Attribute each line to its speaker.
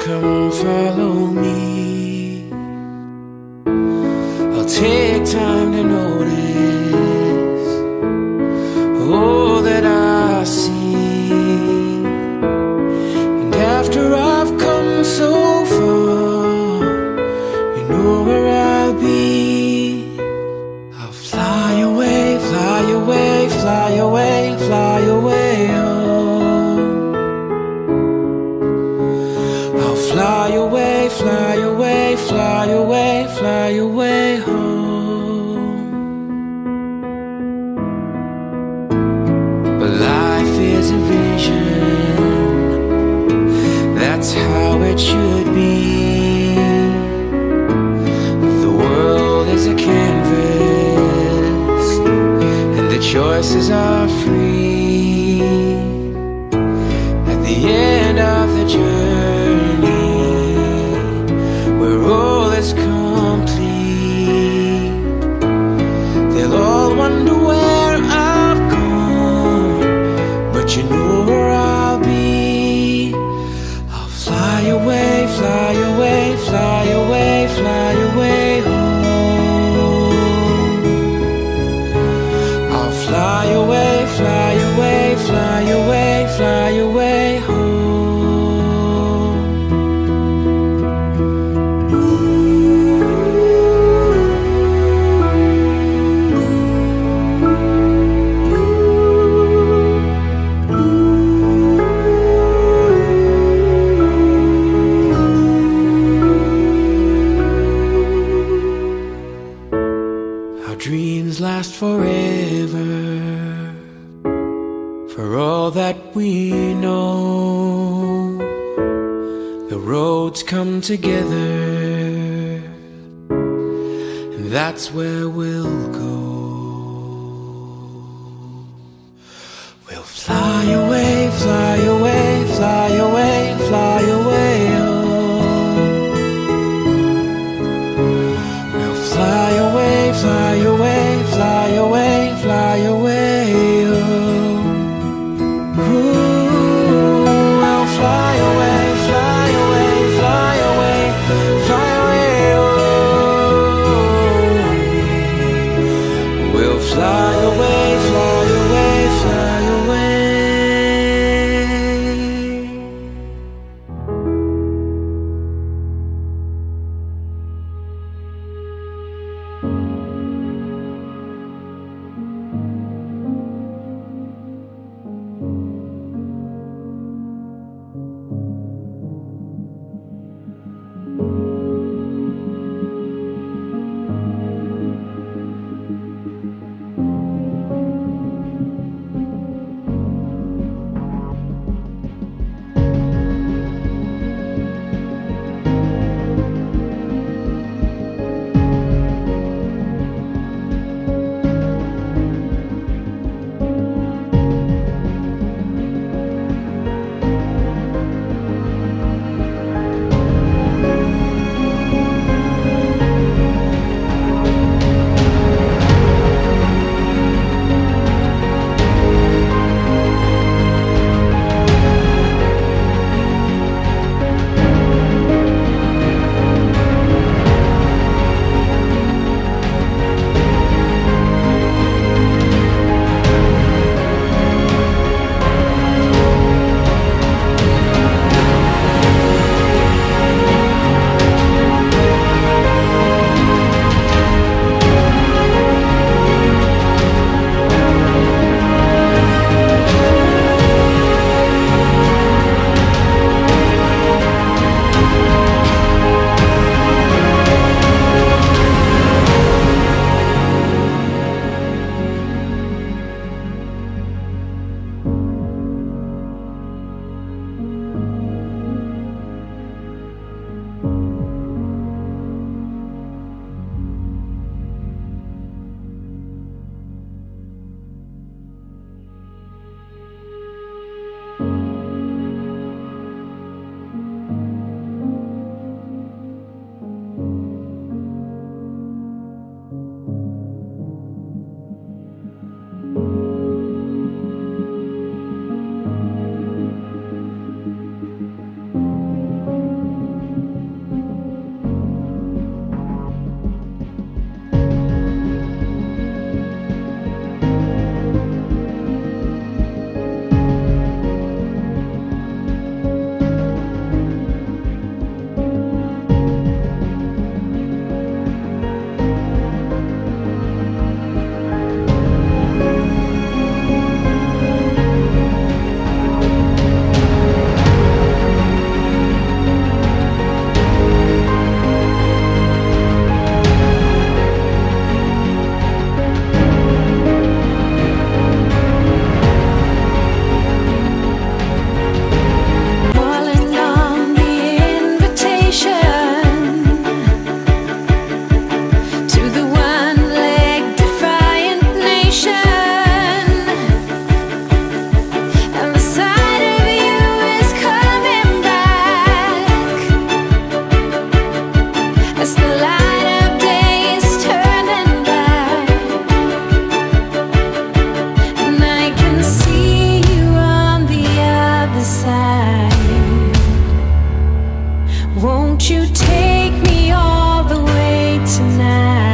Speaker 1: come follow me. I'll take time to notice all that I see. And after I've come so far, you know where I'll be. I'll fly away, fly away, fly away, fly away home. I'll fly away, fly away, fly away, fly away home. But life is a vision, that's how it should be. The world is a canvas, and the choices are free. At the end of the journey, where all is complete, they'll all wonder where I've gone, but you know where I'll be. I'll fly away, fly away, fly away, fly away home. I'll fly away, fly away, fly away, fly away home. Our dreams last forever, for all that we know. The roads come together, and that's where we'll go. We'll fly away, fly away, fly away, fly away home. We'll fly away, fly away, fly away, fly away home. Ooh, I'll fly away, fly away, fly away, fly away home. We'll fly away, fly away, fly away.
Speaker 2: Won't you take me all the way tonight?